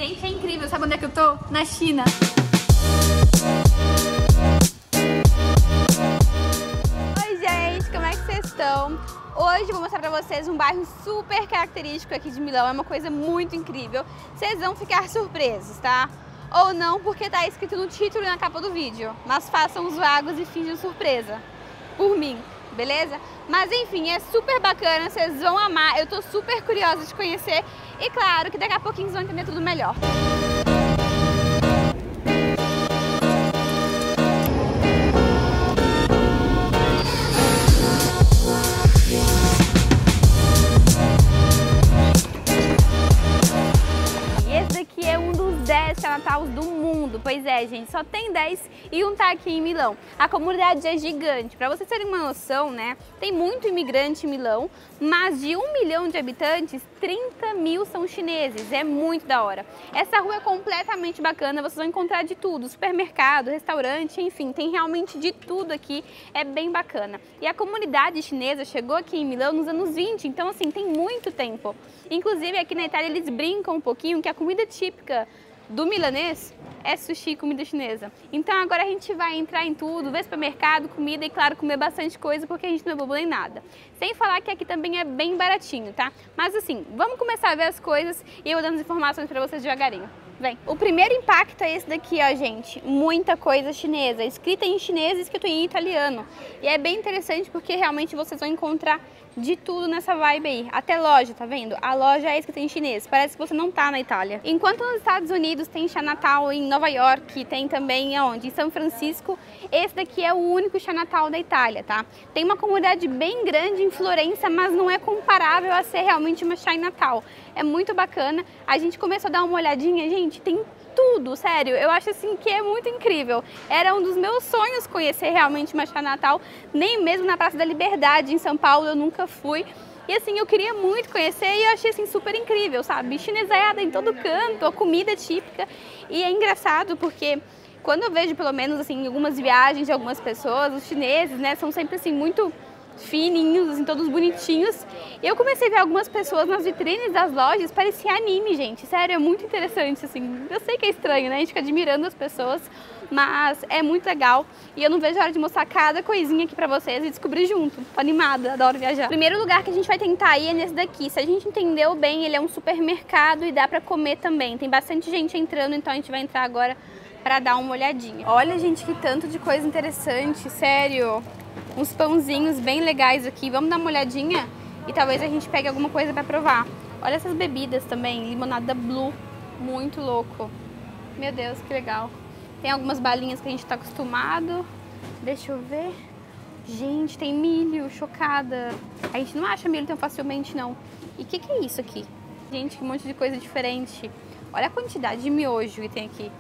Gente, é incrível. Sabe onde é que eu tô? Na China. Oi, gente. Como é que vocês estão? Hoje eu vou mostrar pra vocês um bairro super característico aqui de Milão. É uma coisa muito incrível. Vocês vão ficar surpresos, tá? Ou não, porque tá escrito no título e na capa do vídeo. Mas façam os vagos e finjam surpresa. Por mim, beleza? Mas enfim, é super bacana, vocês vão amar. Eu tô super curiosa de conhecer. E claro que daqui a pouquinho vocês vão entender tudo melhor. Natal do mundo, pois é, gente, só tem 10 e um tá aqui em Milão. A comunidade é gigante, pra vocês terem uma noção, né, tem muito imigrante em Milão, mas de 1 milhão de habitantes, 30 mil são chineses, é muito da hora. Essa rua é completamente bacana, vocês vão encontrar de tudo, supermercado, restaurante, enfim, tem realmente de tudo aqui, é bem bacana. E a comunidade chinesa chegou aqui em Milão nos anos 20, então assim, tem muito tempo. Inclusive aqui na Itália eles brincam um pouquinho que a comida típica do milanês é sushi e comida chinesa. Então agora a gente vai entrar em tudo, ver supermercado, comida e claro, comer bastante coisa porque a gente não é bobo nem nada. Sem falar que aqui também é bem baratinho, tá? Mas assim, vamos começar a ver as coisas e eu vou dando as informações pra vocês devagarinho. Vem. O primeiro impacto é esse daqui, ó, gente. Muita coisa chinesa, escrita em chinês e escrito em italiano. E é bem interessante porque realmente vocês vão encontrar de tudo nessa vibe aí. Até loja, tá vendo? A loja é escrita em chinês. Parece que você não tá na Itália. Enquanto nos Estados Unidos tem Chinatown em Nova York, tem também aonde? Em São Francisco. Esse daqui é o único Chinatown da Itália, tá? Tem uma comunidade bem grande em Florença, mas não é comparável a ser realmente uma Chinatown. É muito bacana. A gente começou a dar uma olhadinha, gente, tem tudo, sério, eu acho assim que é muito incrível. Era um dos meus sonhos conhecer realmente uma Chinatown, nem mesmo na Praça da Liberdade em São Paulo eu nunca fui. E assim, eu queria muito conhecer e eu achei assim super incrível, sabe? Chinesada em todo canto, a comida típica. E é engraçado porque quando eu vejo pelo menos assim em algumas viagens de algumas pessoas, os chineses, né, são sempre assim muito fininhos, assim, todos bonitinhos. E eu comecei a ver algumas pessoas nas vitrines das lojas, parecia anime, gente. Sério, é muito interessante, assim. Eu sei que é estranho, né? A gente fica admirando as pessoas, mas é muito legal. E eu não vejo a hora de mostrar cada coisinha aqui pra vocês e descobrir junto. Tô animada, adoro viajar. O primeiro lugar que a gente vai tentar ir é nesse daqui. Se a gente entendeu bem, ele é um supermercado e dá pra comer também. Tem bastante gente entrando, então a gente vai entrar agora pra dar uma olhadinha. Olha, gente, que tanto de coisa interessante, sério. Uns pãozinhos bem legais aqui. Vamos dar uma olhadinha e talvez a gente pegue alguma coisa pra provar. Olha essas bebidas também, limonada Blue, muito louco. Meu Deus, que legal. Tem algumas balinhas que a gente tá acostumado. Deixa eu ver. Gente, tem milho, chocada. A gente não acha milho tão facilmente, não. E o que é isso aqui? Gente, que monte de coisa diferente. Olha a quantidade de miojo que tem aqui.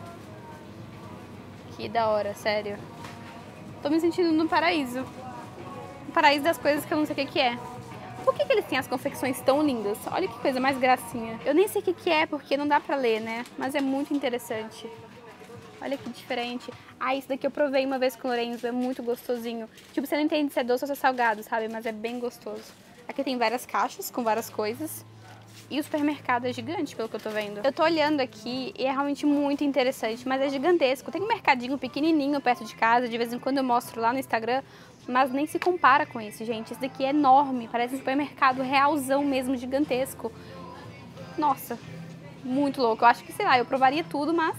Que da hora, sério. Tô me sentindo no paraíso. No paraíso das coisas que eu não sei o que é. Por que eles têm as confecções tão lindas? Olha que coisa mais gracinha. Eu nem sei o que é porque não dá pra ler, né? Mas é muito interessante. Olha que diferente. Ah, isso daqui eu provei uma vez com o Lorenzo. É muito gostosinho. Tipo, você não entende se é doce ou se é salgado, sabe? Mas é bem gostoso. Aqui tem várias caixas com várias coisas. E o supermercado é gigante, pelo que eu tô vendo. Eu tô olhando aqui e é realmente muito interessante, mas é gigantesco. Tem um mercadinho pequenininho perto de casa, de vez em quando eu mostro lá no Instagram, mas nem se compara com esse, gente. Esse daqui é enorme, parece um supermercado realzão mesmo, gigantesco. Nossa, muito louco. Eu acho que, sei lá, eu provaria tudo, mas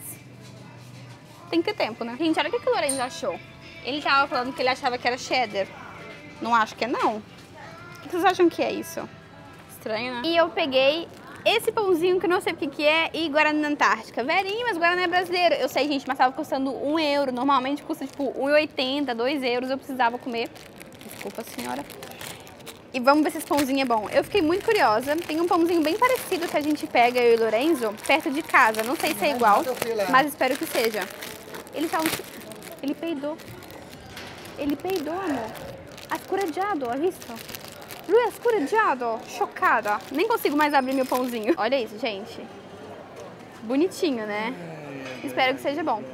tem que ter tempo, né? Gente, olha o que o Lorenzo achou. Ele tava falando que ele achava que era cheddar. Não acho que é, não. O que vocês acham que é isso? Estranho, né? E eu peguei esse pãozinho que eu não sei o que é e Guaraná Antártica. Velhinho, mas Guaraná é brasileiro. Eu sei, gente, mas tava custando 1 euro. Normalmente custa tipo 1,80, 2 euros. Eu precisava comer. Desculpa, senhora. E vamos ver se esse pãozinho é bom. Eu fiquei muito curiosa. Tem um pãozinho bem parecido que a gente pega, eu e o Lorenzo, perto de casa. Não sei se é igual, mas espero que seja. Ele tá Ele peidou. Ele peidou, amor. Ascureggiado, ha visto? Lui è scorreggiato, chocada. Nem consigo mais abrir meu pãozinho. Olha isso, gente. Bonitinho, né? Espero que seja bom.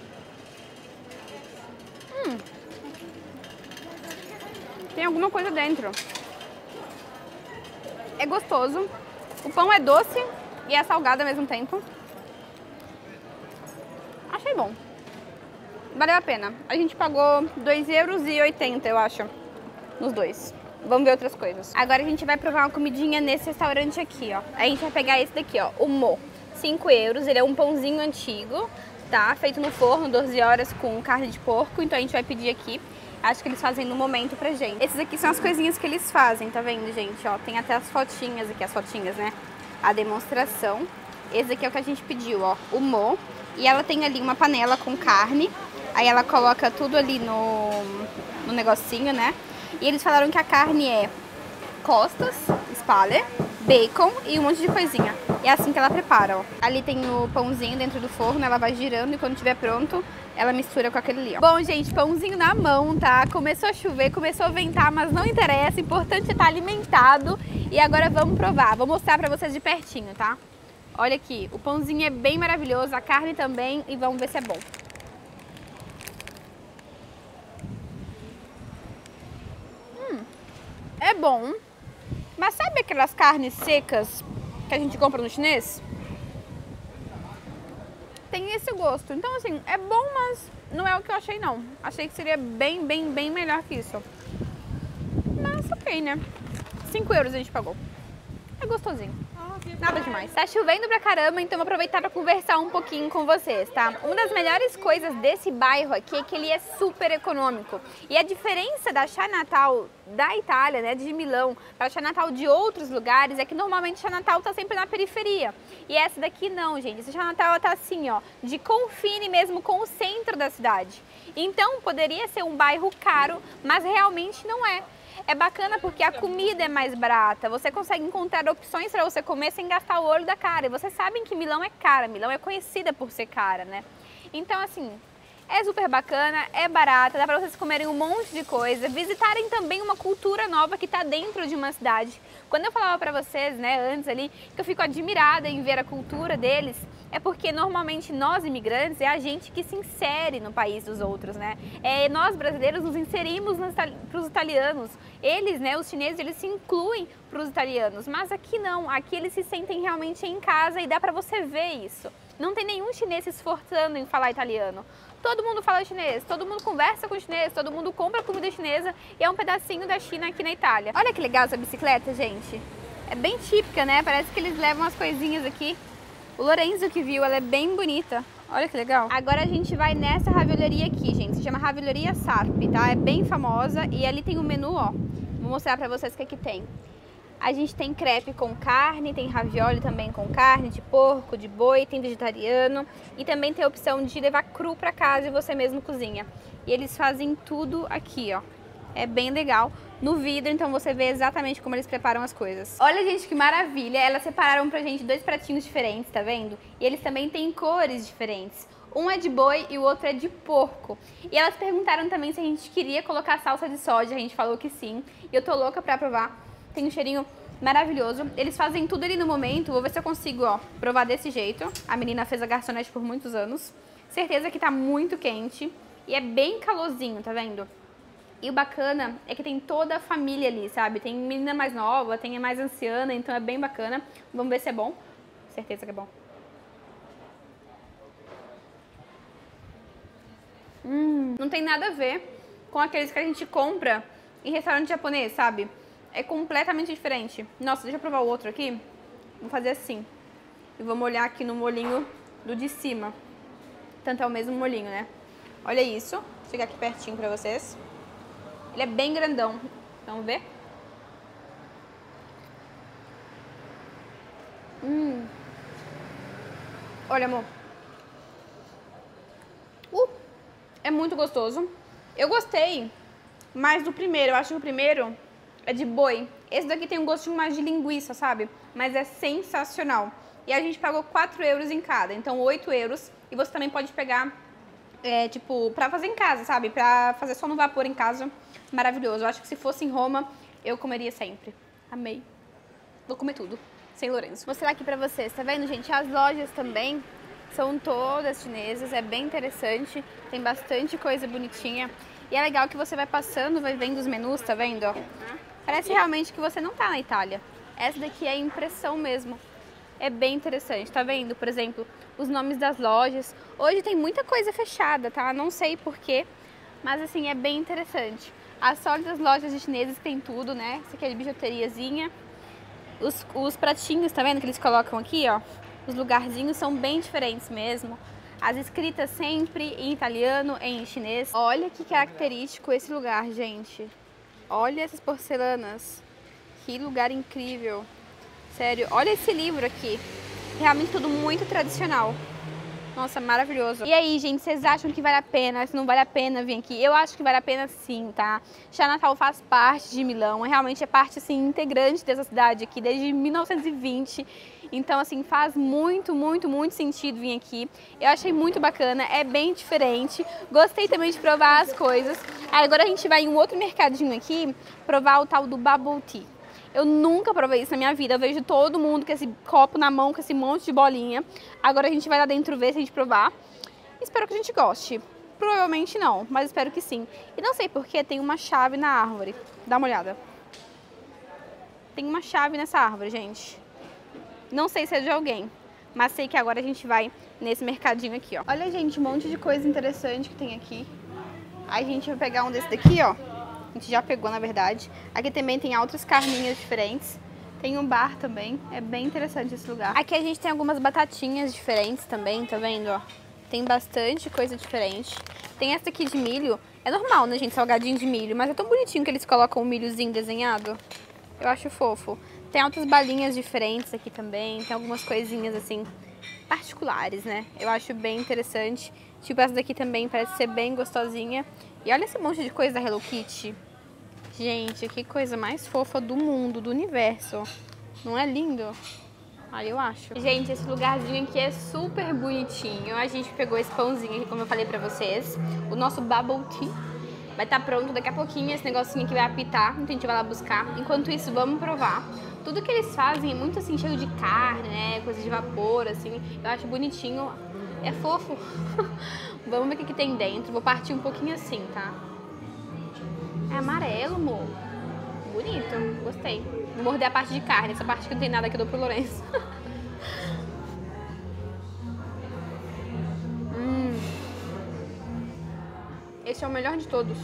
Tem alguma coisa dentro. É gostoso. O pão é doce e é salgado ao mesmo tempo. achei bom. Valeu a pena. A gente pagou 2,80 €, eu acho, nos dois. Vamos ver outras coisas. Agora a gente vai provar uma comidinha nesse restaurante aqui, ó. A gente vai pegar esse daqui, ó, o Mo. 5 €, ele é um pãozinho antigo, tá? Feito no forno, 12 horas com carne de porco. Então a gente vai pedir aqui. Acho que eles fazem no momento pra gente. Esses aqui são as coisinhas que eles fazem, tá vendo, gente? Ó, tem até as fotinhas aqui, as fotinhas, né? A demonstração. Esse aqui é o que a gente pediu, ó, o Mo. E ela tem ali uma panela com carne. Aí ela coloca tudo ali no negocinho, né? E eles falaram que a carne é costas, Spaller, bacon e um monte de coisinha. É assim que ela prepara, ó. Ali tem o pãozinho dentro do forno, ela vai girando e quando estiver pronto, ela mistura com aquele ali, ó. Bom, gente, pãozinho na mão, tá? Começou a chover, começou a ventar, mas não interessa. O importante é estar alimentado. E agora vamos provar. Vou mostrar pra vocês de pertinho, tá? Olha aqui, o pãozinho é bem maravilhoso, a carne também, e vamos ver se é bom. É bom, mas sabe aquelas carnes secas que a gente compra no chinês? Tem esse gosto. Então, assim, é bom, mas não é o que eu achei, não. Achei que seria bem melhor que isso. Mas ok, né? 5 € a gente pagou. É gostosinho. Nada demais. Tá chovendo pra caramba, então vou aproveitar pra conversar um pouquinho com vocês, tá? Uma das melhores coisas desse bairro aqui é que ele é super econômico. E a diferença da Chinatown da Itália, né, de Milão, pra Chinatown de outros lugares, é que normalmente Chinatown tá sempre na periferia. E essa daqui não, gente. Essa Chinatown ela tá assim, ó, de confine mesmo com o centro da cidade. Então poderia ser um bairro caro, mas realmente não é. É bacana porque a comida é mais barata, você consegue encontrar opções para você comer sem gastar o olho da cara. E vocês sabem que Milão é cara, Milão é conhecida por ser cara, né? Então, assim, é super bacana, é barata, dá para vocês comerem um monte de coisa, visitarem também uma cultura nova que está dentro de uma cidade. Quando eu falava para vocês, né, antes ali, que eu fico admirada em ver a cultura deles, é porque normalmente nós imigrantes é a gente que se insere no país dos outros, né? Nós brasileiros nos inserimos para os italianos. Eles, né, os chineses, eles se incluem para os italianos, mas aqui não, aqui eles se sentem realmente em casa e dá para você ver isso. Não tem nenhum chinês se esforçando em falar italiano. Todo mundo fala chinês, todo mundo conversa com chinês, todo mundo compra comida chinesa e é um pedacinho da China aqui na Itália. Olha que legal essa bicicleta, gente. É bem típica, né? Parece que eles levam as coisinhas aqui. O Lorenzo que viu, ela é bem bonita. Olha que legal. Agora a gente vai nessa raviolharia aqui, gente. Se chama Raviolharia Sarpi, tá? É bem famosa e ali tem o menu, ó. Vou mostrar pra vocês o que tem. A gente tem crepe com carne, tem ravioli também com carne, de porco, de boi, tem vegetariano. E também tem a opção de levar cru pra casa e você mesmo cozinha. E eles fazem tudo aqui, ó. É bem legal. No vidro, então você vê exatamente como eles preparam as coisas. Olha, gente, que maravilha. Elas separaram pra gente 2 pratinhos diferentes, tá vendo? E eles também têm cores diferentes. Um é de boi e o outro é de porco. E elas perguntaram também se a gente queria colocar salsa de soja. A gente falou que sim. E eu tô louca pra provar. Tem um cheirinho maravilhoso. Eles fazem tudo ali no momento. Vou ver se eu consigo, ó, provar desse jeito. A menina fez a garçonete por muitos anos. Certeza que tá muito quente. E é bem calorzinho, tá vendo? E o bacana é que tem toda a família ali, sabe? Tem menina mais nova, tem a mais anciana, então é bem bacana. Vamos ver se é bom. Certeza que é bom. Não tem nada a ver com aqueles que a gente compra em restaurante japonês, sabe? É completamente diferente. Nossa, deixa eu provar o outro aqui. Vou fazer assim. E vou molhar aqui no molhinho do de cima. Tanto é o mesmo molhinho, né? Olha isso. Vou chegar aqui pertinho pra vocês. Ele é bem grandão. Vamos ver? Olha, amor. É muito gostoso. Eu gostei mais do primeiro. Eu acho que o primeiro é de boi. Esse daqui tem um gostinho mais de linguiça, sabe? Mas é sensacional. E a gente pagou 4 € em cada. Então 8 €. E você também pode pegar, tipo, pra fazer em casa, sabe? Pra fazer só no vapor em casa. Maravilhoso. Eu acho que se fosse em Roma, eu comeria sempre. Amei. Vou comer tudo. Sem Lorenzo. Vou mostrar aqui pra vocês. Tá vendo, gente? As lojas também são todas chinesas. É bem interessante. Tem bastante coisa bonitinha. E é legal que você vai passando, vai vendo os menus, tá vendo? Parece realmente que você não tá na Itália. Essa daqui é a impressão mesmo É bem interessante, tá vendo? Por exemplo, os nomes das lojas. Hoje tem muita coisa fechada, tá? Não sei porquê, mas assim, é bem interessante. As sólidas lojas de chineses tem tudo, né? Isso aqui é de bijuteriazinha. Os pratinhos, tá vendo que eles colocam aqui, ó? Os lugarzinhos são bem diferentes mesmo. As escritas sempre em italiano e em chinês. Olha que característico esse lugar, gente. Olha essas porcelanas. Que lugar incrível. Sério, olha esse livro aqui. Realmente tudo muito tradicional. Nossa, maravilhoso. E aí, gente, vocês acham que vale a pena? Se não vale a pena vir aqui? Eu acho que vale a pena sim, tá? Chinatown faz parte de Milão, realmente é parte, assim, integrante dessa cidade aqui, desde 1920. Então, assim, faz muito, muito, muito sentido vir aqui. Eu achei muito bacana, é bem diferente. Gostei também de provar as coisas. Agora a gente vai em um outro mercadinho aqui, provar o tal do Bubble Tea. Eu nunca provei isso na minha vida. Eu vejo todo mundo com esse copo na mão, com esse monte de bolinha. Agora a gente vai lá dentro ver se a gente provar. Espero que a gente goste. Provavelmente não, mas espero que sim. E não sei porque tem uma chave na árvore. Dá uma olhada. Tem uma chave nessa árvore, gente. Não sei se é de alguém, mas sei que agora a gente vai nesse mercadinho aqui, ó. Olha, gente, um monte de coisa interessante que tem aqui. Aí a gente vai pegar um desse daqui, ó. A gente já pegou, na verdade. Aqui também tem outras carninhas diferentes. Tem um bar também. É bem interessante esse lugar. Aqui a gente tem algumas batatinhas diferentes também, tá vendo, ó? Tem bastante coisa diferente. Tem essa aqui de milho. É normal, né, gente? Salgadinho de milho. Mas é tão bonitinho que eles colocam um milhozinho desenhado. Eu acho fofo. Tem outras balinhas diferentes aqui também. Tem algumas coisinhas, assim, particulares, né? Eu acho bem interessante. Tipo, essa daqui também parece ser bem gostosinha. E olha esse monte de coisa da Hello Kitty. Gente, que coisa mais fofa do mundo, do universo. Não é lindo? Ah, eu acho. Gente, esse lugarzinho aqui é super bonitinho. A gente pegou esse pãozinho aqui, como eu falei pra vocês. O nosso Bubble Tea vai estar pronto daqui a pouquinho. Esse negocinho aqui vai apitar, então a gente vai lá buscar. Enquanto isso, vamos provar. Tudo que eles fazem é muito assim, cheio de carne, né? Coisa de vapor, assim. Eu acho bonitinho. É fofo. Vamos ver o que tem dentro. Vou partir um pouquinho assim, tá? É amarelo, amor. Bonito. Gostei. Vou morder a parte de carne. Essa parte que não tem nada que eu dou pro Lourenço. Esse é o melhor de todos.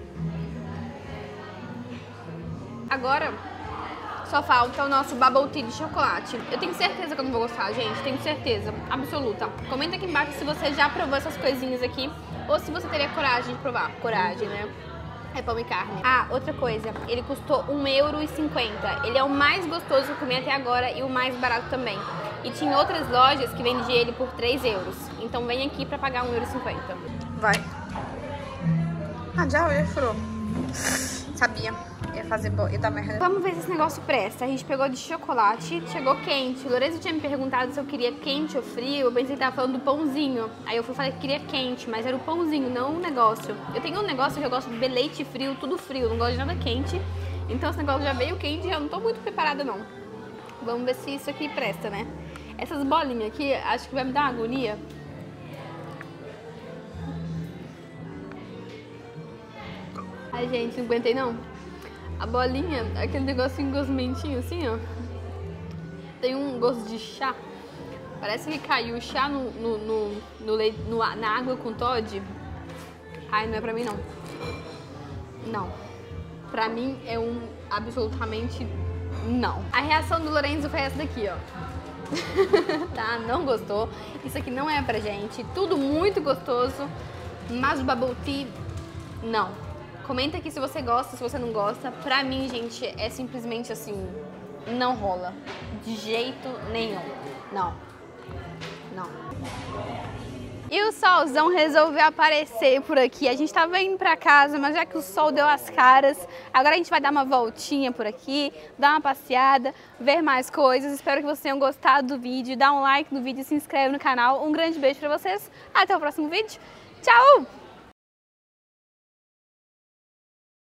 Agora, só falta o nosso Bubble Tea de chocolate. Eu tenho certeza que eu não vou gostar, gente. Tenho certeza absoluta. Comenta aqui embaixo se você já provou essas coisinhas aqui ou se você teria coragem de provar. Coragem, né? É pão e carne. Ah, outra coisa. Ele custou €1,50. Ele é o mais gostoso que eu comi até agora e o mais barato também. E tinha outras lojas que vendiam ele por €3. Então vem aqui pra pagar €1,50. Vai. Ah, já furou. Sabia. Ia fazer ia dar merda. Vamos ver se esse negócio presta. A gente pegou de chocolate, chegou quente. O Lourenço tinha me perguntado se eu queria quente ou frio. Eu pensei que tava falando do pãozinho. Aí eu falei que queria quente, mas era o pãozinho, não o negócio. Eu tenho um negócio que eu gosto de leite frio, tudo frio. Não gosto de nada quente. Então esse negócio já veio quente e eu não tô muito preparada, não. Vamos ver se isso aqui presta, né? Essas bolinhas aqui, acho que vai me dar uma agonia. Ai, gente, não aguentei, não. A bolinha, aquele negocinho gosmentinho assim, ó. Tem um gosto de chá. Parece que caiu chá na água com Toddy. Ai, não é pra mim, não. Não. Pra mim é um absolutamente não. A reação do Lourenço foi essa daqui, ó. Tá? Não gostou. Isso aqui não é pra gente. Tudo muito gostoso. Mas o Bubble Tea, não. Comenta aqui se você gosta, se você não gosta. Pra mim, gente, é simplesmente assim, não rola. De jeito nenhum. Não. Não. E o solzão resolveu aparecer por aqui. A gente tava indo pra casa, mas já que o sol deu as caras, agora a gente vai dar uma voltinha por aqui, dar uma passeada, ver mais coisas. Espero que vocês tenham gostado do vídeo. Dá um like no vídeo, se inscreve no canal. Um grande beijo pra vocês. Até o próximo vídeo. Tchau!